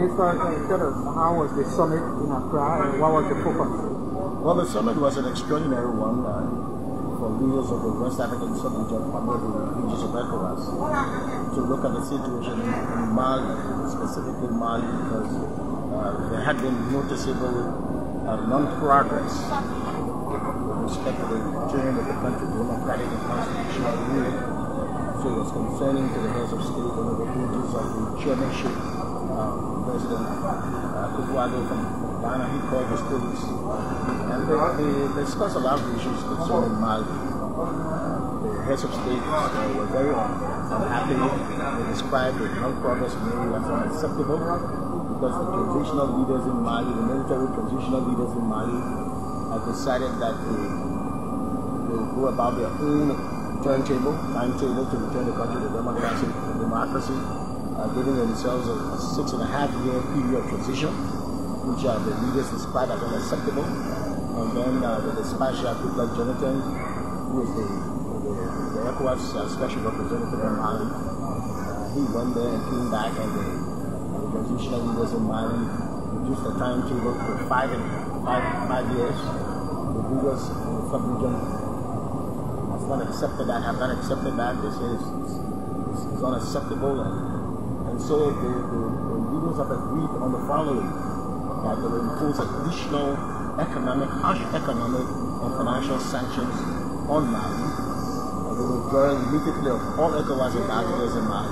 Minister, tell us, how was the summit in Accra and what was the focus? Well, the summit was an extraordinary one for leaders of the West African sub-region under the regions of ECOWAS to look at the situation in Mali, specifically Mali, because there had been noticeable non-progress with respect to the return of the country to democratic and constitutional rule. So it was concerning to the heads of state under the aegis of the chairmanship President Kufuor from Ghana. He called the states and they discussed a lot of issues concerning Mali. The heads of state were very unhappy. They described the non-progress made as unacceptable because the transitional leaders in Mali, the military transitional leaders in Mali, have decided that they will go about their own timetable to return the country to democracy, giving themselves a 6.5-year period of transition, which the leaders described as unacceptable. And then they dispatched people like Jonathan, who is the ECOWAS special representative in Mali. He went there and came back, and the transitional leaders in Mali reduced the timetable to 5 years. The leaders in the sub-region have not accepted that. They say it's unacceptable, and so the leaders have agreed on the following: that they will impose additional harsh economic and financial sanctions on Mali. They will withdraw immediately of all ECOWAS ambassadors in Mali.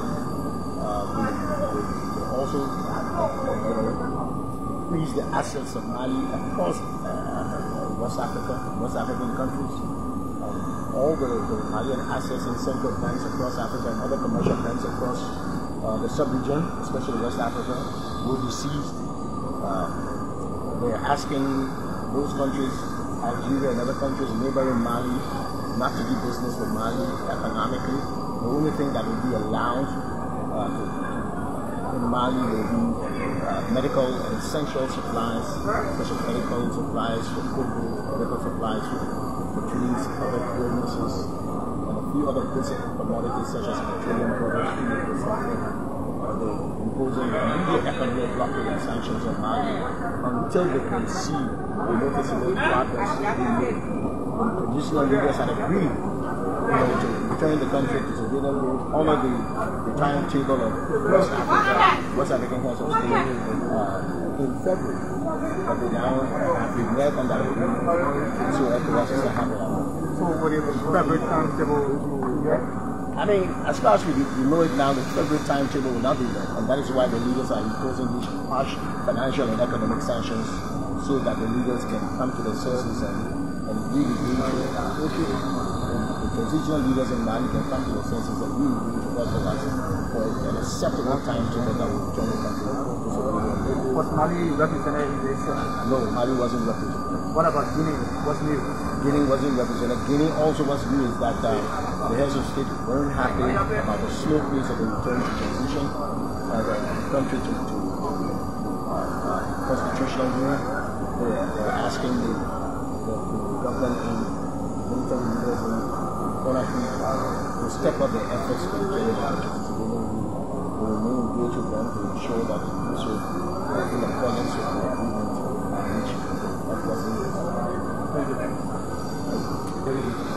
They also freeze the assets of Mali across West African countries. All the Malian assets in central banks across Africa and other commercial banks across the sub-region, especially West Africa, will be seized. They are asking those countries, Algeria and other countries neighboring Mali, not to do business with Mali economically. The only thing that will be allowed in Mali will be medical and essential supplies, special medical supplies for food, medical supplies for trees, other illnesses, and a few other basic commodities such as petroleum products, food, something. They're imposing immediate economic blockade and sanctions on Mali until they can see the noticeable progress being made. The traditional leaders had agreed to return the country to civilian rule, honor the timetable of West African heads of state in February. But they now have regret on that agreement, so ECOWAS is not happy about it. So what is the February timetable? I mean, as far as we know it now, the February timetable will not be there, and that is why the leaders are imposing these harsh financial and economic sanctions, so that the leaders can come to their senses and really the transitional leaders in Mali can come to their senses and really to ECOWAS for an acceptable timetable that will return the country to civilian. Was Mali represented in this? No, Mali wasn't represented. What about Guinea? What's new? Guinea wasn't represented. Guinea also was new is that the heads of state weren't happy about the slow pace of the return to transition as a country to constitutional rule. They're asking the government and military leaders in Conakry to step up their efforts to return the country to civilian rule. We remain engaged with them to ensure that they do so in accordance with the agreement which that was in. Thank you.